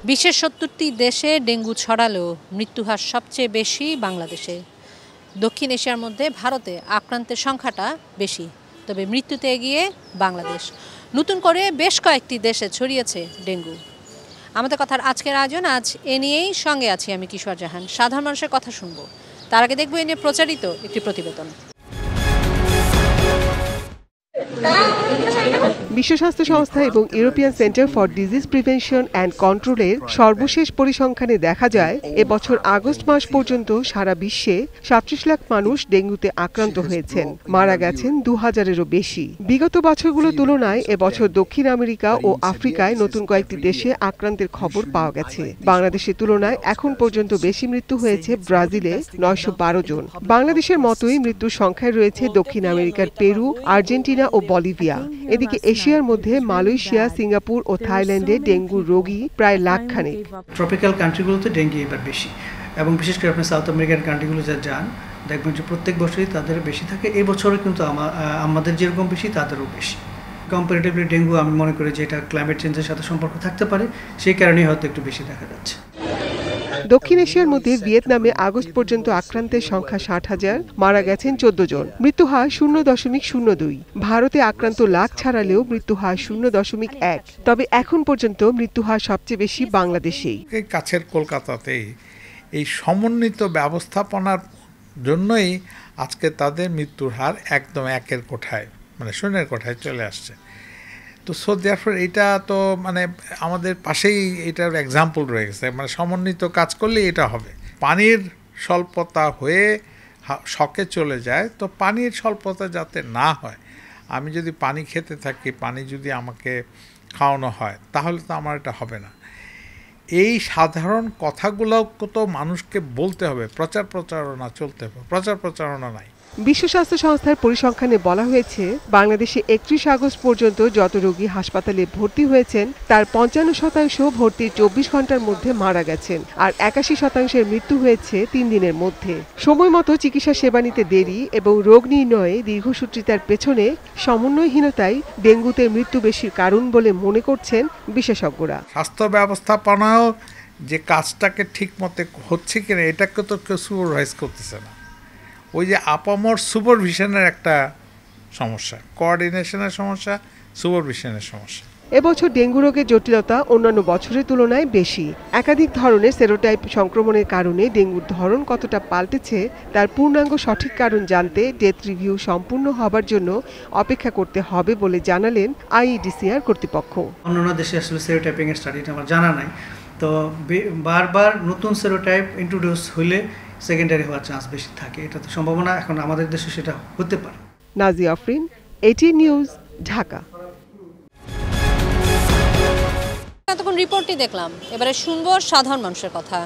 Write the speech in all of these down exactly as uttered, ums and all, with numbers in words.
বিশ্বের সত্তরটি দেশে ডেঙ্গু ছড়ালেও মৃত্যুহার সবচেয়ে বেশি বাংলাদেশে। দক্ষিণ এশিয়ার মধ্যে ভারতে আক্রান্তের সংখ্যাটা বেশি, তবে মৃত্যুতে এগিয়ে বাংলাদেশ। নতুন করে বেশ কয়েকটি দেশে ছড়িয়েছে ডেঙ্গু। আমাদের কথার আজকের আয়োজন, আজ এ নিয়েই সঙ্গে আছি আমি কিশোর জাহান। সাধারণ মানুষের কথা শুনবো, তার আগে দেখবো এ নিয়ে প্রচারিত একটি প্রতিবেদন। বিশ্ব স্বাস্থ্য সংস্থা এবং European centre for disease prevention and কন্ট্রোলের সর্বশেষ পরিসংখ্যানে দেখা যায়, এবছর আগস্ট মাস পর্যন্ত সারা বিশ্বে সাতত্রিশ লাখ মানুষ ডেঙ্গুতে আক্রান্ত হয়েছেন, মারা গেছেন দু হাজারেরও বেশি। বিগত বছরগুলোর তুলনায় এবছর দক্ষিণ আমেরিকা ও আফ্রিকায় নতুন কয়েকটি দেশে আক্রান্তের খবর পাওয়া গেছে। বাংলাদেশের তুলনায় এখন পর্যন্ত বেশি মৃত্যু হয়েছে ব্রাজিলে নয়শো বারো জন। বাংলাদেশের মতোই মৃত্যুর সংখ্যায় রয়েছে দক্ষিণ আমেরিকার পেরু, আর্জেন্টিনা ও বলিভিয়া। এদিকে এশিয়ার মধ্যে মালয়েশিয়া, সিঙ্গাপুর ও থাইল্যান্ডে ডেঙ্গুর রোগী প্রায় লাখ খানেক। ট্রপিক্যাল কান্ট্রিগুলোতে ডেঙ্গু এবার বেশি, এবং বিশেষ করে আপনি সাউথ আমেরিকান কান্ট্রিগুলো যা যান দেখবেন যে প্রত্যেক বছরই তাদের বেশি থাকে। এই বছরও কিন্তু আমাদের যেরকম বেশি তাদেরও বেশি। কম্পারেটিভলি ডেঙ্গু আমি মনে করি যে এটা ক্লাইমেট চেঞ্জের সাথে সম্পর্ক থাকতে পারে, সেই কারণেই হয়তো একটু বেশি দেখা যাচ্ছে। দক্ষিণ এশিয়ার মধ্যে ভিয়েতনামে আগস্ট পর্যন্ত আক্রান্তের সংখ্যা ষাট হাজার, মারা গেছেন চোদ্দ জন, মৃত্যু হার শূন্য দশমিক শূন্য দুই। ভারতে আক্রান্ত লাখ ছাড়ালেও মৃত্যু হার শূন্য দশমিক এক। তবে এখন পর্যন্ত মৃত্যু হার সবচেয়ে বেশি বাংলাদেশেই। কাছের কলকাতাতেই এই সমন্বিত ব্যবস্থাপনার জন্যই আজকে তাদের মৃত্যুর হার একদম একের কোঠায়, মানে শূন্যের কোঠায় চলে আসছে। তো সো দেয়ারফর এটা তো মানে আমাদের পাশেই এটার এক্সাম্পল রয়ে গেছে, মানে সমন্বিত কাজ করলে এটা হবে। পানির স্বল্পতা হয়ে শকে চলে যায়, তো পানির স্বল্পতা যাতে না হয়, আমি যদি পানি খেতে থাকি, পানি যদি আমাকে খাওয়ানো হয়, তাহলে তো আমার এটা হবে না। এই সাধারণ কথাগুলো তো মানুষকে বলতে হবে, প্রচার প্রচারণা চলতে হবে, প্রচার প্রচারণা নাই। বিশ্ব স্বাস্থ্য সংস্থার পরিসংখ্যানে বলা হয়েছে, বাংলাদেশে একত্রিশ আগস্ট পর্যন্ত যত রোগী হাসপাতালে ভর্তি হয়েছেন তার পঞ্চান্ন শতাংশ ভর্তির চব্বিশ ঘন্টার মধ্যে মারা গেছেন, আর একাশি শতাংশের মৃত্যু হয়েছে তিন দিনের মধ্যে। সময় মতো চিকিৎসা সেবা নিতে দেরি এবং রোগ নির্ণয়ে দীর্ঘসূত্রিতার পেছনে সমন্বয়হীনতাই ডেঙ্গুতে মৃত্যু বেশির কারণ বলে মনে করছেন বিশেষজ্ঞরা। স্বাস্থ্য ব্যবস্থাপনাও যে কাজটাকে ঠিক মতো হচ্ছে কিনা এটাকে তো কেউ সুপারভাইজ করতেছে না। ওই যে আপামর সুপারভিশনের একটা সমস্যা, কোঅর্ডিনেশনের সমস্যা, সুপারভিশনের সমস্যা। এবছর ডেঙ্গু রোগের জটিলতা অন্যান্য বছরের তুলনায় বেশি। একাধিক ধরনের সেরোটাইপ সংক্রমণের কারণে ডেঙ্গুর ধরন কতটা পাল্টেছে তার পূর্ণাঙ্গ সঠিক কারণ জানতে ডেথ রিভিউ সম্পূর্ণ হবার জন্য অপেক্ষা করতে হবে বলে জানালেন আইইডিসিআর কর্তৃপক্ষ। অন্যান্য দেশে আসলে সেরোটাইপিং এর স্টাডিটা আমার জানা নাই, তো বারবার নতুন সেরোটাইপ ইন্ট্রোডিউস হইলে সেকেন্ডারি হওয়ার চান্স বেশি থাকে। এটা তো সম্ভাবনা এখন আমাদের দেশে সেটা হতে পারে। Nazia Afrin, ATN news, Dhaka. এতক্ষণ রিপোর্টটি দেখলাম, এবারে শুনবো সাধারণ মানুষের কথা।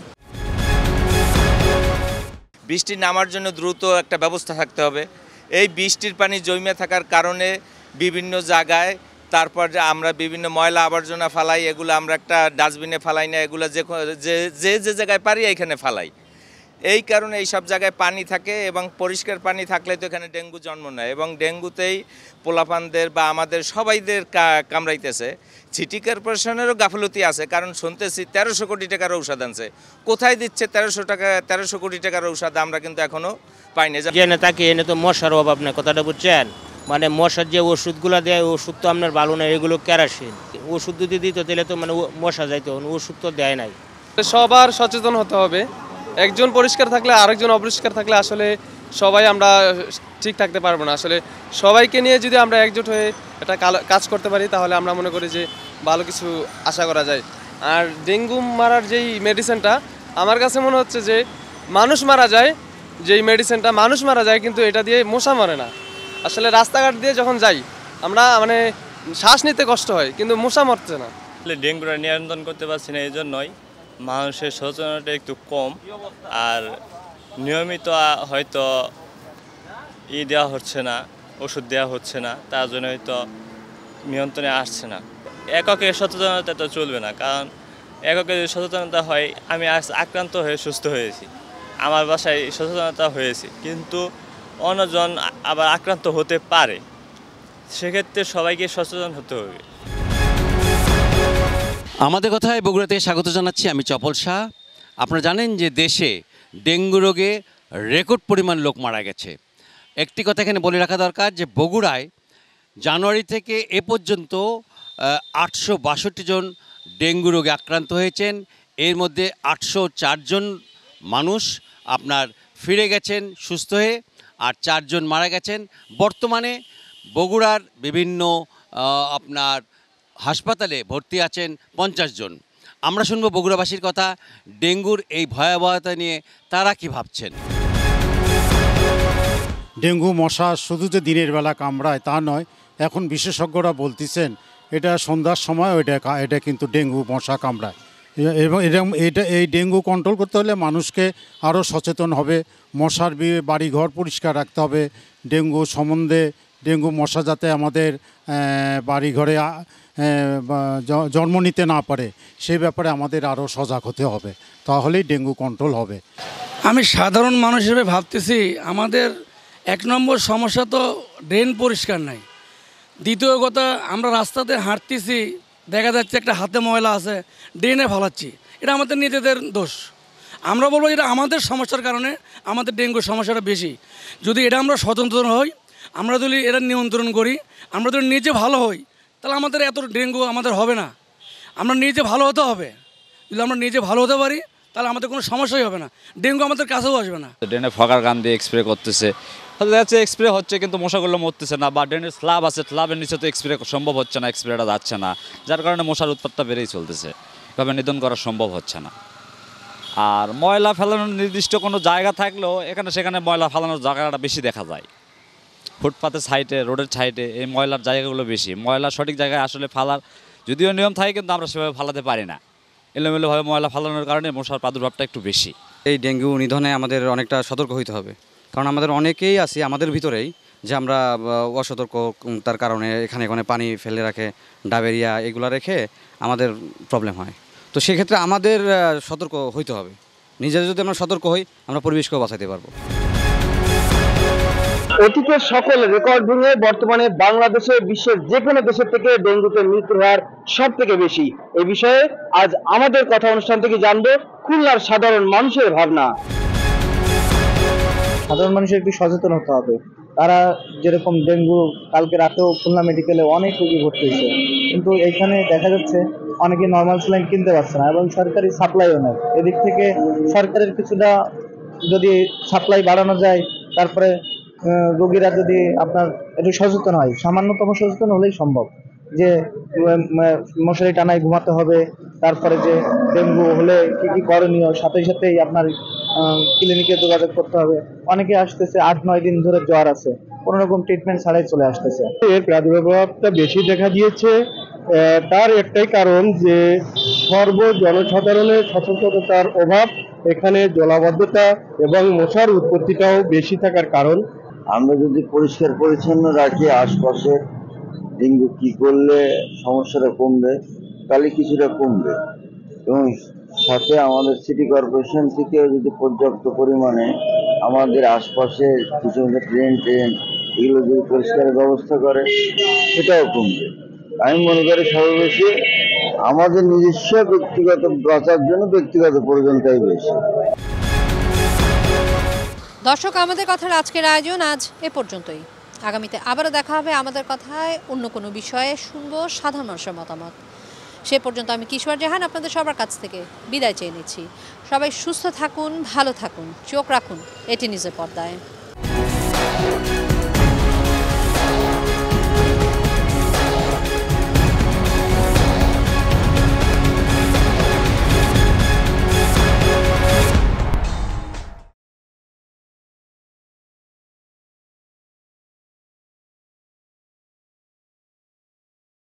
বৃষ্টি নামার জন্য দ্রুত একটা ব্যবস্থা থাকতে হবে। এই বৃষ্টির পানি জমে থাকার কারণে বিভিন্ন জায়গায়, তারপর যে আমরা বিভিন্ন ময়লা আবর্জনা ফালাই, এগুলো আমরা একটা ডাস্টবিনে ফালাই না, এগুলো যে যে যে জায়গায় পারি এখানে ফালাই। এই কারণে এই সব জায়গায় পানি থাকে, এবং পরিষ্কার পানি থাকলে তো এখানে ডেঙ্গু জন্ম নেয়, এবং ডেঙ্গুতেই পোলাপানদের বা আমাদের সবাইদের কামড়াইতেছে। সিটি কর্পোরেশনেরও গাফলতি আছে, কারণ শুনতেছি তেরোশো কোটি টাকার ঔষধ আনছে। কোথায় দিচ্ছে তেরোশো টাকা তেরোশো কোটি টাকার ঔষধ আমরা কিন্তু এখনও পাইনি। জেনে তাকে এনে তো মশার অভাব নেই, কথাটা বুঝছেন? মানে মশার যে ওষুধগুলো দেয়, ওষুধ তো আপনার ভালো না, এগুলো কেরাসিন ওষুধ যদি দিত তাহলে তো মানে মশা যাইতো, ওষুধ তো দেয় নাই। সবার সচেতন হতে হবে। একজন পরিষ্কার থাকলে আরেকজন অপরিষ্কার থাকলে আসলে সবাই আমরা ঠিক থাকতে পারবো না। আসলে সবাইকে নিয়ে যদি আমরা একজোট হয়ে একটা কাজ করতে পারি, তাহলে আমরা মনে করি যে ভালো কিছু আশা করা যায়। আর ডেঙ্গু মারার যেই মেডিসিনটা, আমার কাছে মনে হচ্ছে যে মানুষ মারা যায়, যেই মেডিসিনটা মানুষ মারা যায়, কিন্তু এটা দিয়ে মশা মরে না। আসলে রাস্তাঘাট দিয়ে যখন যাই আমরা, মানে শ্বাস নিতে কষ্ট হয়, কিন্তু মশা মরছে না। ডেঙ্গুটা নিয়ন্ত্রণ করতে পারছি না, এই জন্যই মানুষের সচেতনতা একটু কম, আর নিয়মিত হয়তো ই দেওয়া হচ্ছে না, ওষুধ দেওয়া হচ্ছে না, তার জন্য হয়তো নিয়ন্ত্রণে আসছে না। এককে সচেতনতা তো চলবে না, কারণ এককে যদি সচেতনতা হয়, আমি আজ আক্রান্ত হয়ে সুস্থ হয়েছি, আমার বাসায় সচেতনতা হয়েছে, কিন্তু অন্যজন আবার আক্রান্ত হতে পারে, সেক্ষেত্রে সবাইকে সচেতন হতে হবে। আমাদের কথায় বগুড়া থেকে স্বাগত জানাচ্ছি, আমি চপল শাহ। আপনারা জানেন যে দেশে ডেঙ্গু রোগে রেকর্ড পরিমাণ লোক মারা গেছে। একটি কথা এখানে বলে রাখা দরকার যে বগুড়ায় জানুয়ারি থেকে এ পর্যন্ত আটশো বাষট্টি জন ডেঙ্গু রোগে আক্রান্ত হয়েছেন। এর মধ্যে আটশো চারজন মানুষ আপনার ফিরে গেছেন সুস্থ হয়ে, আর চারজন মারা গেছেন। বর্তমানে বগুড়ার বিভিন্ন আপনার হাসপাতালে ভর্তি আছেন পঞ্চাশ জন। আমরা শুনবো বগুড়াবাসীর কথা, ডেঙ্গুর এই ভয়াবহতা নিয়ে তারা কি ভাবছেন। ডেঙ্গু মশা শুধু যে দিনের বেলা কামড়ায় তা নয়, এখন বিশেষজ্ঞরা বলতেছেন এটা সন্ধ্যার সময় এটা এটা কিন্তু ডেঙ্গু মশা কামড়ায়। এবং এরকম এটা এই ডেঙ্গু কন্ট্রোল করতে হলে মানুষকে আরও সচেতন হবে, মশার বাড়িঘর পরিষ্কার রাখতে হবে, ডেঙ্গু সম্বন্ধে ডেঙ্গু মশা যাতে আমাদের বাড়িঘরে জন্ম নিতে না পারে সেই ব্যাপারে আমাদের আরও সজাগ হতে হবে, তাহলেই ডেঙ্গু কন্ট্রোল হবে। আমি সাধারণ মানুষ হিসেবে ভাবতেছি আমাদের এক নম্বর সমস্যা তো ড্রেন পরিষ্কার নাই। দ্বিতীয় কথা, আমরা রাস্তাতে হাঁটতেছি, দেখা যাচ্ছে একটা হাতে ময়লা আছে, ড্রেনে ফালাচ্ছি। এটা আমাদের নিজেদের দোষ। আমরা বলবো এটা আমাদের সমস্যার কারণে আমাদের ডেঙ্গুর সমস্যাটা বেশি। যদি এটা আমরা সচেতন হই, আমরা যদি এটা নিয়ন্ত্রণ করি, আমরা যদি নিজে ভালো হই, তাহলে আমাদের এত ডেঙ্গু আমাদের হবে না। আমরা নিজে ভালো হতে হবে। যদি আমরা নিজে ভালো হতে পারি তাহলে আমাদের কোনো সমস্যাই হবে না, ডেঙ্গু আমাদের কাছেও আসবে না। ড্রেনে ফগার গান দিয়ে স্প্রে করতেছে, যাচ্ছে স্প্রে হচ্ছে কিন্তু মশাগুলো মরতেছে না। বা ড্রেনের স্ল্যাব আছে, স্ল্যাবের নিচে তো স্প্রে সম্ভব হচ্ছে না, স্প্রেটা যাচ্ছে না, যার কারণে মশার উৎপাতটা বেড়েই চলতেছে, এভাবে নিধন করা সম্ভব হচ্ছে না। আর ময়লা ফেলানোর নির্দিষ্ট কোনো জায়গা থাকলেও এখানে সেখানে ময়লা ফেলানোর জায়গাটা বেশি দেখা যায়। ফুটপাতের সাইডে, রোডের সাইডে এই ময়লার জায়গাগুলো বেশি। ময়লা সঠিক জায়গায় আসলে ফালার যদিও নিয়ম থাকে, কিন্তু আমরা সেভাবে ফালাতে পারি না। এলোমেলোভাবে ময়লা ফালানোর কারণে মশার প্রাদুর্ভাবটা একটু বেশি। এই ডেঙ্গু নিধনে আমাদের অনেকটা সতর্ক হইতে হবে, কারণ আমাদের অনেকেই আছি আমাদের ভিতরেই যে আমরা অসতর্কতার কারণে এখানে এখানে পানি ফেলে রাখে, ডাবেরিয়া এগুলো রেখে আমাদের প্রবলেম হয়। তো সেক্ষেত্রে আমাদের সতর্ক হইতে হবে। নিজেরা যদি আমরা সতর্ক হই, আমরা পরিবেশকেও বাঁচাতে পারবো। অতীতের সকল রেকর্ড ভেঙে বর্তমানে বাংলাদেশে বিশ্বের যে কোনো দেশের থেকে ডেঙ্গুতে মৃত্যুর হার সব থেকে বেশি। এই বিষয়ে আজ আমাদের কথা অনুষ্ঠান থেকে জানবো খুলনার সাধারণ মানুষের ভাবনা। সাধারণ মানুষের একটু সচেতন হতে হবে। তারা যেরকম ডেঙ্গু, কালকে রাতেও খুলনা মেডিকেলে অনেক রোগী ভর্তি হয়েছে, কিন্তু এখানে দেখা যাচ্ছে অনেকে নর্মাল স্যালাইন কিনতে পারছে না এবং সরকারি সাপ্লাইও নেই। এদিক থেকে সরকারের কিছুটা যদি সাপ্লাই বাড়ানো যায়, তারপরে রোগীরা যদি আপনার একটু সচেতন হয়, সামান্যতম সচেতন হলেই সম্ভব। যে মশারি টানায় ঘুমাতে হবে, তারপরে যে ডেঙ্গু হলে কি কি করণীয়, সাথে সাথেই আপনার ক্লিনিকে যোগাযোগ করতে হবে। অনেকে আসতেছে আট নয় দিন ধরে জ্বর আছে, কোনো রকম ট্রিটমেন্ট ছাড়াই চলে আসতেছে। এর প্রাদুর্ভাবটা বেশি দেখা দিয়েছে। তার একটাই কারণ যে সর্ব জনসাধারণের সচেতনতার অভাব, এখানে জলাবদ্ধতা এবং মশার উৎপত্তিটাও বেশি থাকার কারণ। আমরা যদি পরিষ্কার পরিচ্ছন্ন রাখি আশপাশে, ডেঙ্গু কি করলে সমস্যাটা কমবে, তাহলে কিছুটা কমবে। এবং সাথে আমাদের সিটি কর্পোরেশন থেকে যদি পর্যাপ্ত পরিমাণে আমাদের আশপাশে কিছু ট্রেন ট্রেন এগুলো যদি পরিষ্কারের ব্যবস্থা করে, সেটাও কমবে। আমি মনে করি সর্ববেশি আমাদের নিজস্ব ব্যক্তিগত বাঁচার জন্য ব্যক্তিগত প্রয়োজনটাই বেশি। দর্শক, আমাদের কথার আজকের আয়োজন আজ এ পর্যন্তই। আগামীতে আবারও দেখা হবে আমাদের কথায় অন্য কোনো বিষয়ে, শুনবো সাধারণ মানুষের মতামত। সে পর্যন্ত আমি কিশোর জাহান আপনাদের সবার কাছ থেকে বিদায় চেয়ে নিচ্ছি। সবাই সুস্থ থাকুন, ভালো থাকুন, চোখ রাখুন এটি নিজের পর্দায়।